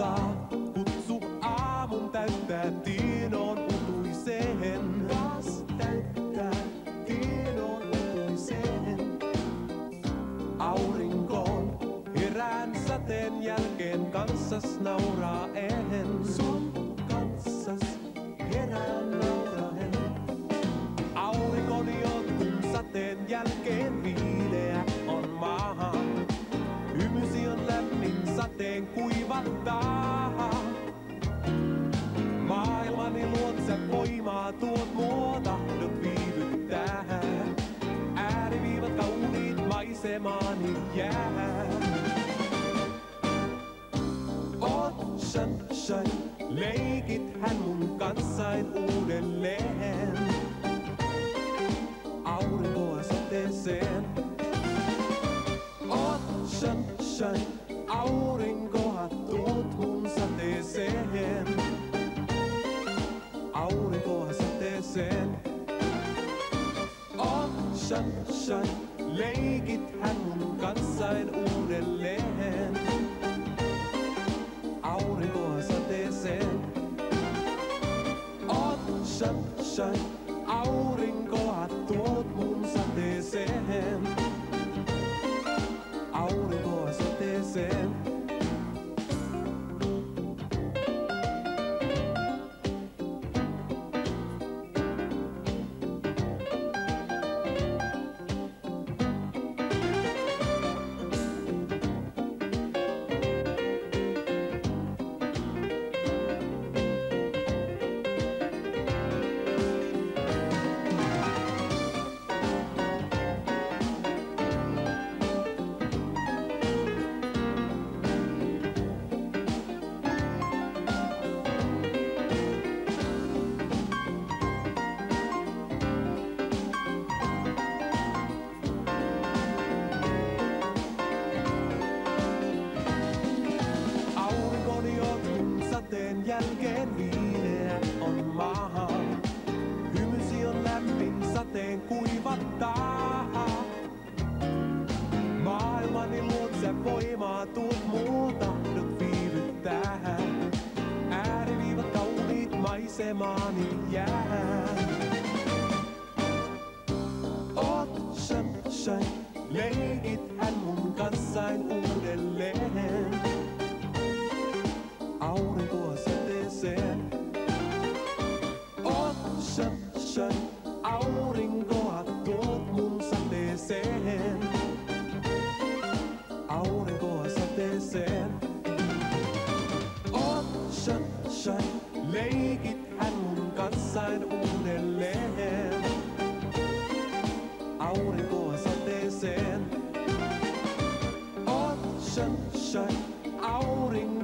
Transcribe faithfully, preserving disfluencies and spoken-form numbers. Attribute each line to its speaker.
Speaker 1: kuivattaa. Kutsu aamun täyttää tiinoon utuiseen. Taas täyttää tiinoon utuiseen. Aurinkoon herään sateen jälkeen kanssas nauraen. Sun kanssas herään nauraen. Aurinkoni on kun sateen jälkeen viileä on maahan. Hymysi on lämmin sateen kuivattaa. Maailmani luot sä voimaa tuot mua tahdot viivyttää. Ääriviivat kauniit maisemaani jää. Oot sunshine, leikit hän mun kanssain uudelleen. Aurinkoa sateeseen. Oot sunshine, aurinkoa tuot mun sateeseen. Aurinkoa sateeseen. Oot sunshine, leikit hän mun kanssain uudelleen. Aurinkoa sateeseen. Oot sunshine, aurinkoa tuot mun sateeseen. Aurinkoa sateeseen. Sateen jälkeen viileä on maahan. Hymysi on lämmin sateen kuivattaa. Maailmani luot sä voimaa tuot mua tahdot viivyttää. Ääriviivat kauniit maisemaani jää. Oot sunshine, leikit hän mun kanssain uudelleen. Aurinkoa sateeseen. Oot sunshine, aurinkoa tuot mun sateeseen. Aurinkoa sateeseen. Oot sunshine, leikit hän mun kanssain uudelleen. Aurinkoa sateeseen. Oot sunshine, aurinkoa